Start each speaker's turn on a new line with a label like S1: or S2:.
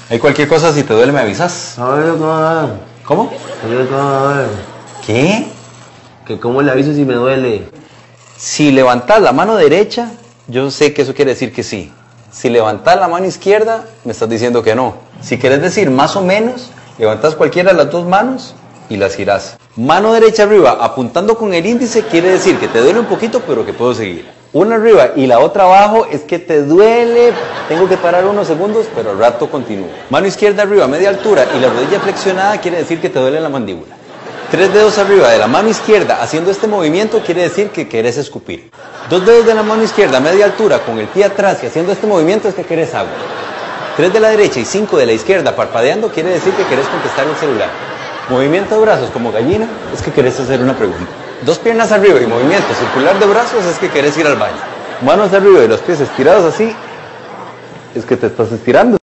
S1: Hay cualquier cosa, si te duele me avisas.
S2: A ver,
S1: ¿Cómo?
S2: a ver.
S1: ¿Qué?
S2: Que cómo le aviso si me duele.
S1: Si levantas la mano derecha, yo sé que eso quiere decir que sí. Si levantas la mano izquierda, me estás diciendo que no. Si quieres decir más o menos, levantas cualquiera de las dos manos y las girás. Mano derecha arriba, apuntando con el índice, quiere decir que te duele un poquito, pero que puedo seguir. Una arriba y la otra abajo es que te duele, tengo que parar unos segundos, pero al rato continúo. Mano izquierda arriba, media altura, y la rodilla flexionada quiere decir que te duele la mandíbula. 3 dedos arriba de la mano izquierda haciendo este movimiento quiere decir que querés escupir. 2 dedos de la mano izquierda a media altura con el pie atrás y haciendo este movimiento es que querés agua. 3 de la derecha y 5 de la izquierda parpadeando quiere decir que querés contestar el celular. Movimiento de brazos como gallina es que querés hacer una pregunta. 2 piernas arriba y movimiento circular de brazos es que querés ir al baño. Manos arriba y los pies estirados así es que te estás estirando.